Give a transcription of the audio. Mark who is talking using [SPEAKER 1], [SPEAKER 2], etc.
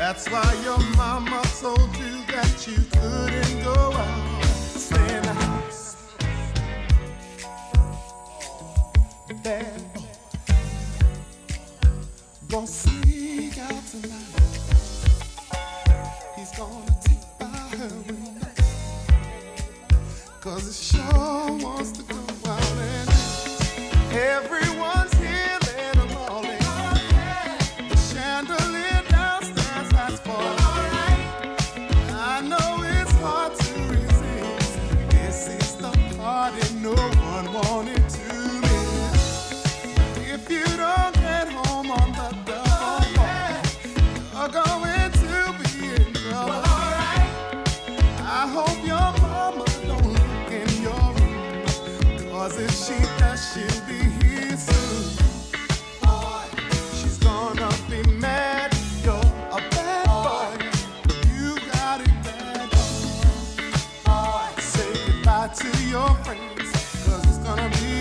[SPEAKER 1] That's why your mama told you that you couldn't go out. Stay in the house. Bad boy. Gonna sneak out tonight. He's gonna take by her window. 'Cause he sure wants to go out and dance. Everyone's here late in the morning. The chandelier downstairs has fallen. I know it's hard to resist. This is the party no one wanted to miss. If you don't get home on the double call, you're going to be in trouble. I hope your mama don't look in your room, 'cause if she does, she'll be here soon. Boy, she's gonna be mad. You're a bad boy. You got it bad, boy. Say goodbye to your friends, 'cause it's gonna be